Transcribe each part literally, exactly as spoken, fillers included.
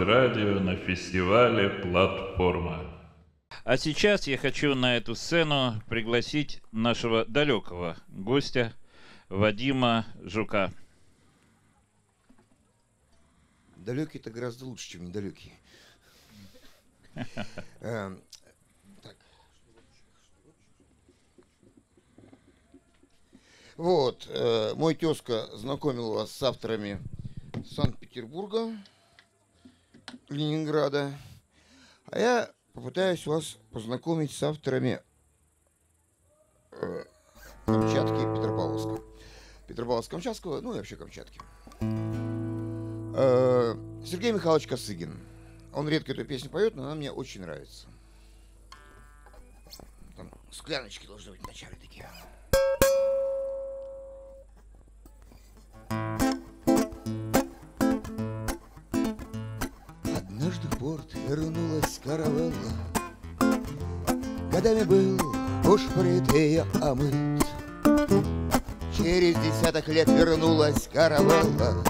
Патрадио на фестивале «Платформа». А сейчас я хочу на эту сцену пригласить нашего далекого гостя Вадима Жука. Далекий — это гораздо лучше, чем недалекий. Вот, мой тезка знакомил вас с авторами Санкт-Петербурга, Ленинграда, а я попытаюсь вас познакомить с авторами э, Камчатки, Петропавловска. Петропавловска-Камчатского, ну и вообще Камчатки. Э, Сергей Михайлович Косыгин. Он редко эту песню поет, но она мне очень нравится. Там скляночки должны быть вначале такие. Однажды в порт вернулась каравелла. Годами был бушприт ее омыт. Через десяток лет вернулась каравелла,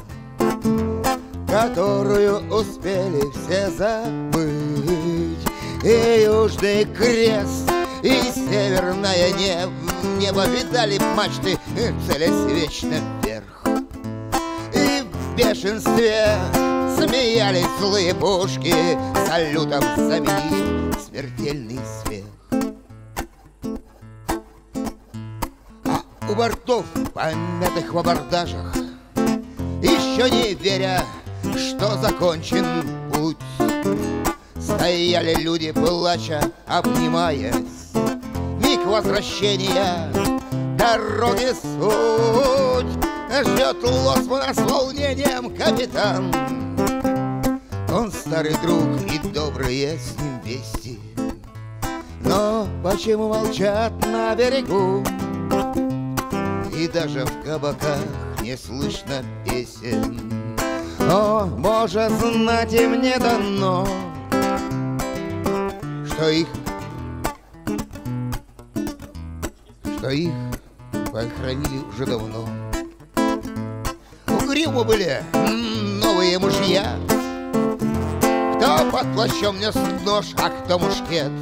которую успели все забыть. И Южный Крест, и Северное небо, небо видали мачты, целясь вечно вверх. И в бешенстве смеялись злые пушки, салютом заменив смертельный смех. А у бортов, помятых в абордажах, еще не веря, что закончен путь, стояли люди, плача, обнимаясь. Миг возвращения, дороги суть. Ждет лоцмана с волнением капитан. Он старый друг и добрые с ним вести. Но почему молчат на берегу? И даже в кабаках не слышно песен. О, Боже, знать им не дано, что их, что их похоронили уже давно. Угрюмы были новые мужья, кто под плащом нес нож, а кто мушкет.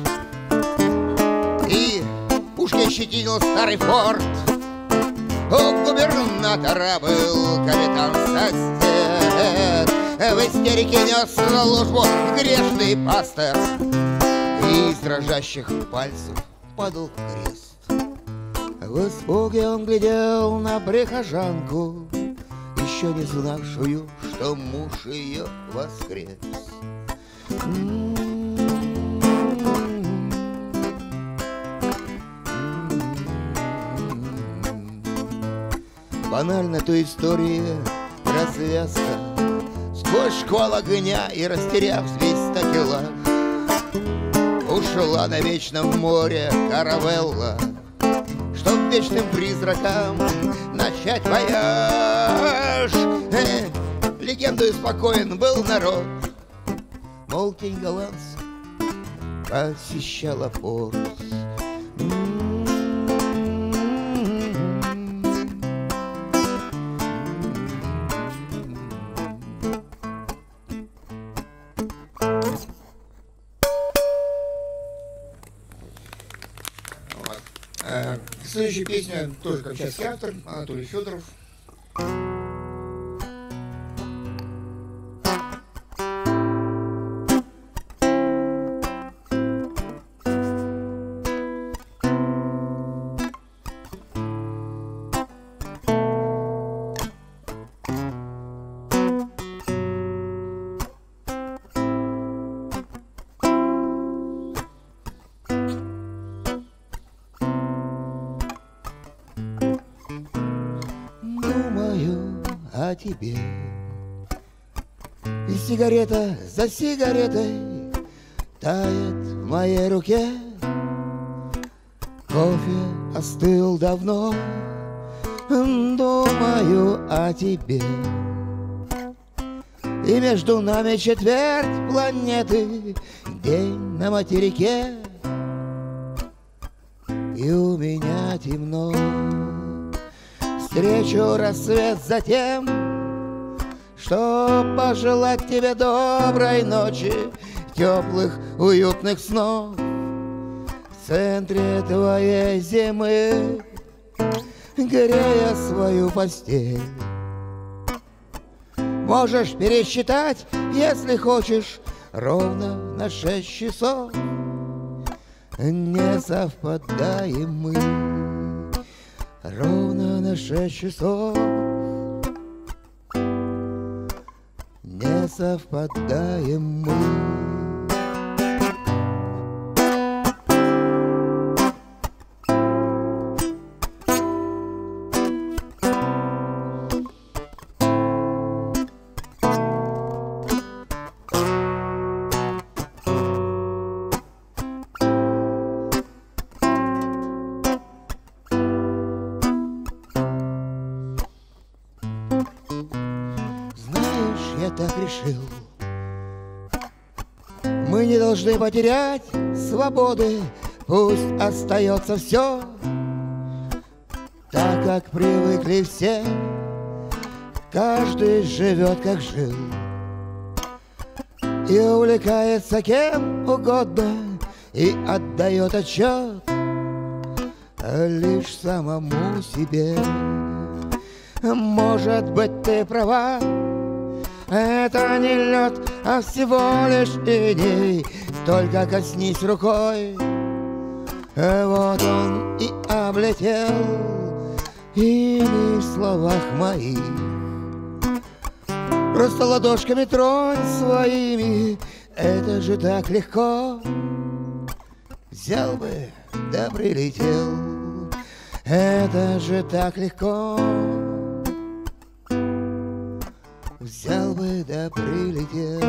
И пушкой щетинил старый форт. У губернатора был капитан-сосед. В истерике нес службу грешный пастор, и из дрожащих пальцев падал крест. В испуге он глядел на прихожанку, еще не знавшую, что муж ее воскрес. Банально той истории развязка. Сквозь шквал огня и растеряв весь такелаж, ушла на вечном море каравелла, чтоб вечным призракам начать вояж. Э, легендою спокоен был народ, мол, тень голландцев посещала порт. Следующая песня тоже камчатский автор, Анатолий Федоров. О тебе. И сигарета за сигаретой тает в моей руке. Кофе остыл давно, думаю о тебе. И между нами четверть планеты, день на материке. И у меня темно. Встречу рассвет за тем, Чтоб пожелать тебе доброй ночи, теплых, уютных снов. В центре твоей зимы, грея свою постель. Можешь пересчитать, если хочешь, ровно на шесть часов. Не совпадаем мы ровно на шесть часов. Не совпадаем мы. Я так решил, мы не должны потерять свободы, пусть остается все так, как привыкли все. Каждый живет, как жил, и увлекается кем угодно, и отдает отчет лишь самому себе. Может быть, ты права, это не лед, а всего лишь иней. Только коснись рукой, вот он и облетел, и не в словах моих. Просто ладошками тронь своими, это же так легко. Взял бы, да прилетел, это же так легко. Взял бы, да прилетел.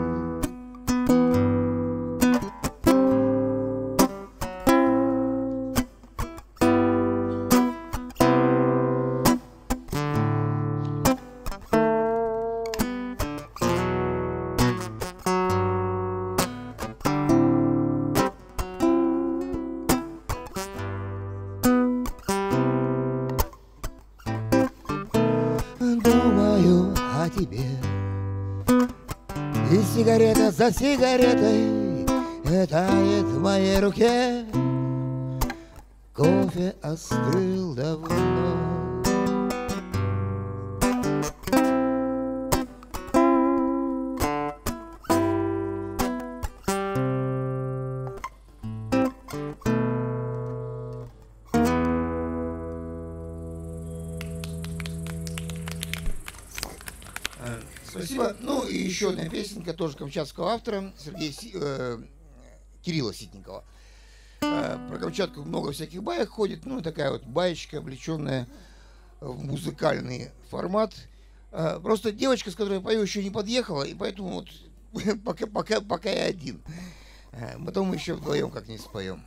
Думаю о тебе, и сигарета за сигаретой тает в моей руке. Кофе остыл давно. Спасибо. Ну и еще одна песенка, тоже камчатского автора, Сергея Си, э, Кирилла Ситникова. Э, про Камчатку много всяких баек ходит, ну такая вот баечка, облеченная в музыкальный формат. Э, просто девочка, с которой я пою, еще не подъехала, и поэтому вот пока, пока, пока я один. Э, потом мы еще вдвоем как-нибудь споем.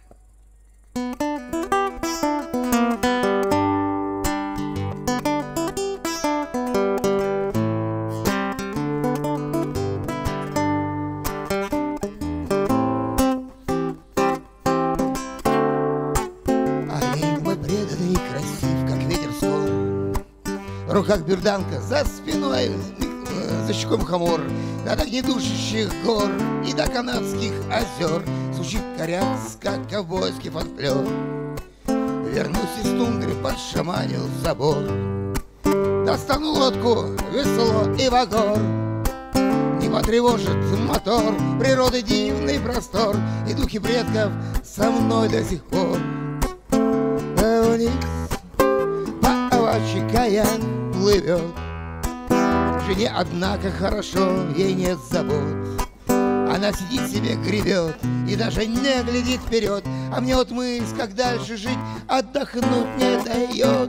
В руках берданка, за спиной, за щекой мухомор. До огнедушащих гор и до канадских озер звучит коряцко-ковбойский фольклор. Вернусь из тундры, подшаманил забор. Достану лодку, весло и вагор. Не потревожит мотор, природы дивный простор, и духи предков со мной до сих пор. Вниз по овачьи Каян плывет. Жене, однако, хорошо, ей нет забот. Она сидит себе, гребет и даже не глядит вперед. А мне вот мысль, как дальше жить, отдохнуть не дает.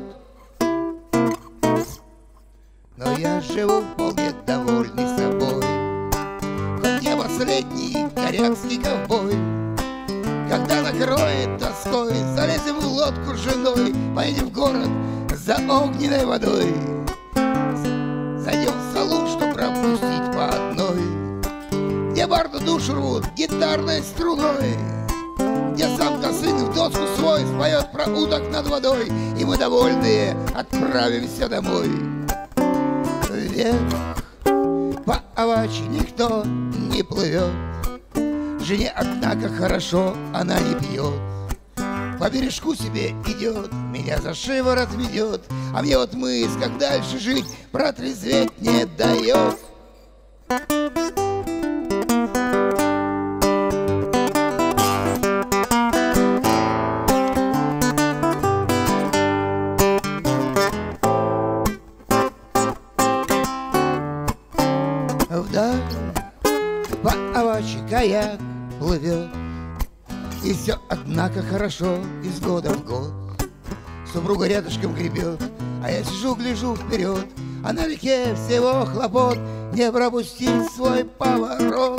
Но я живу вполне довольный собой, хоть я последний корякский ковбой. Когда накроет тоской, залезем в лодку с женой, поедем в город за огненной водой. Зайдем в салон, чтоб пропустить по одной, где барды душу рвут гитарной струной, где сам Косым в доску свой споет про уток над водой, и мы, довольные, отправимся домой. Вверх Авачи никто не плывет. Жене, однако, хорошо она не пьет. По бережку себе идет, меня за шиворот ведет, а мне вот мысль, как дальше жить, протрезветь не дает. Вдаль по Авачи каяк плывет, и все, однако, хорошо из года в год. Супруга рядышком гребет, а я сижу, гляжу вперед, а на реке всего хлопот не пропустить свой поворот.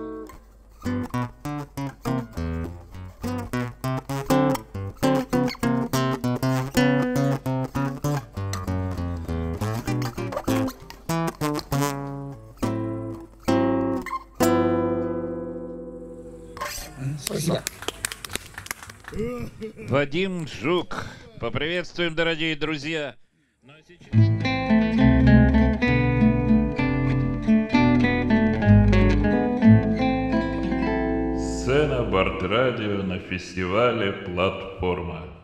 Спасибо. Вадим Жук. Поприветствуем, дорогие друзья. Ну, а сейчас... Сцена Бардрадио на фестивале «Платформа».